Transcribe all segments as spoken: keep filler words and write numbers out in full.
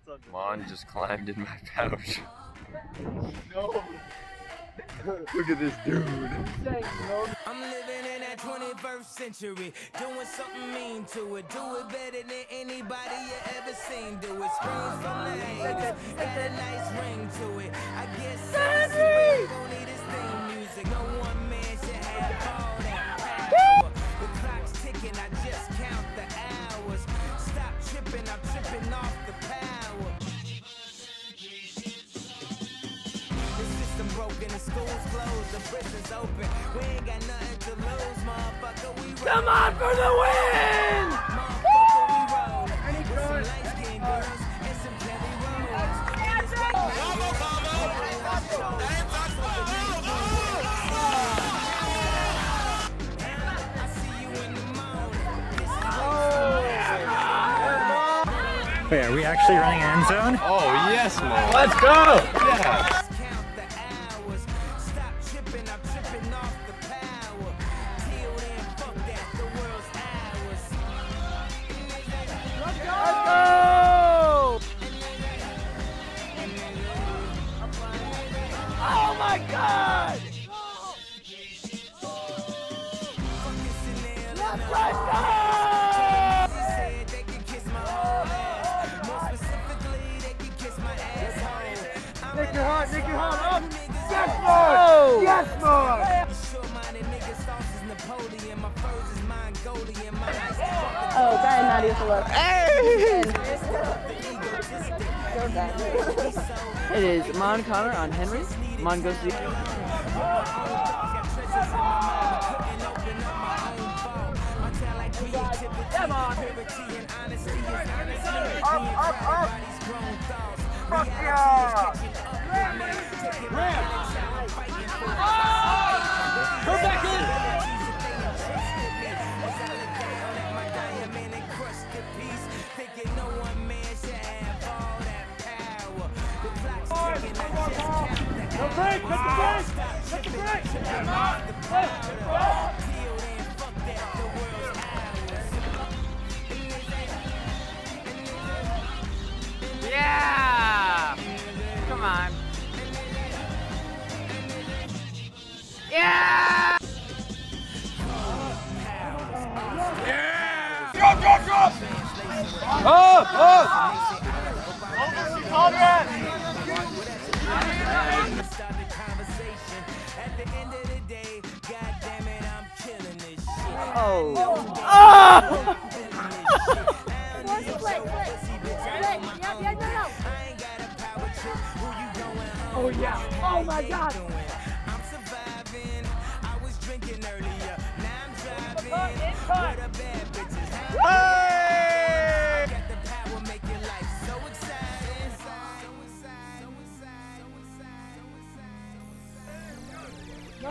Man just climbed in my pouch. No. Look at this dude. I'm living in that twenty-first century, doing something mean to it. Do it better than anybody you ever seen. Do it. Screams from the haters, got a nice ring to it. I guess Henry don't need his theme music. No one man should have all that power. The clock's ticking, I just count the hours. Stop tripping, I'm tripping off the power. Broken, the school's closed, the prison's open. We ain't got nothing to lose, motherfucker. We roll. Come on for the win! Motherfucker, we roll. With some light-skinned girls and some Kelly Rolls. I see you in the morning. Wait, are we actually running an end zone? Oh, yes, man. Let's go! Yeah. Oh my God! Let's go! Said they can kiss my whole ass. More specifically, they can kiss my asshole. Nick your heart, Nick your heart up! Yes, Lord! Yes, Lord! Short-minded niggas, thoughts is Napoleon. My furs is Mongolian. My ice Oh, go ahead, Nadia, for look. Hey! It is Mon Connor on Henry. Mon goes to Come on! Up, up, up! Fuck yeah! Come back in! No break! Cut the break! Cut the break! Yeah! Come on. Yeah! Yeah! Go, go, go! Oh! Oh! Hold on! Oh! Oh! Oh yeah! Oh my God! I'm surviving. I was drinking earlier. Now I'm driving. Where the bad bitches? Hey! I got the power, make your life so exciting. So exciting. So exciting. So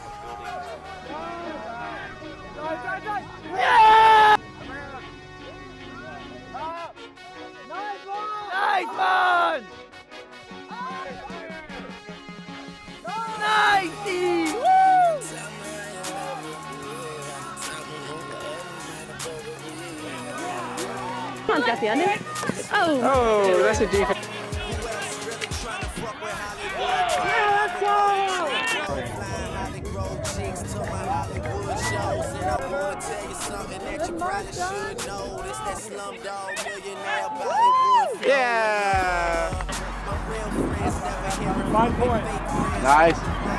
exciting. Yeah! Nice one! Nice one! Nice! Woo! Come on, got the ending. Oh! Oh, that's a defense. Yeah, let's go! Yeah! Five points. Nice.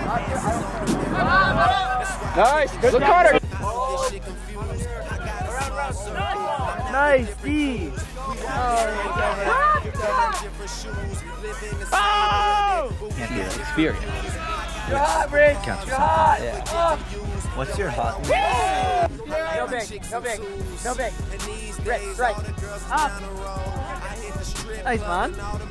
Nice. Good Carter. Nice D. Oh! Can't be an experience. You're hot, Rich. Counts for You're hot. Yeah. What's your hot? No big. No big. No big. Right. Right. Up. Nice, man.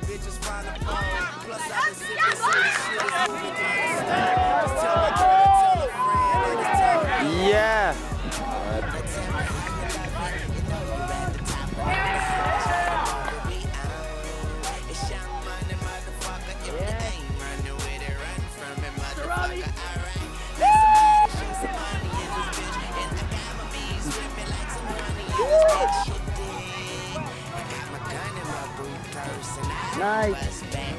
Yeah. Nice.